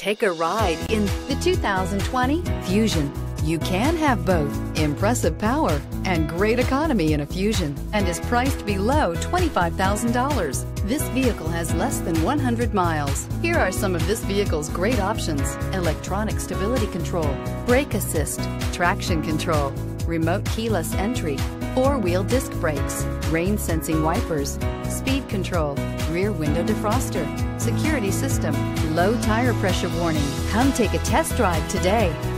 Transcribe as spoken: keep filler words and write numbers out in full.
Take a ride in the two thousand twenty Fusion. You can have both impressive power and great economy in a Fusion, and is priced below twenty-five thousand dollars. This vehicle has less than one hundred miles. Here are some of this vehicle's great options: electronic stability control, brake assist, traction control, remote keyless entry, four-wheel disc brakes, rain sensing wipers, speed control, rear window defroster, security system, low tire pressure warning. Come take a test drive today.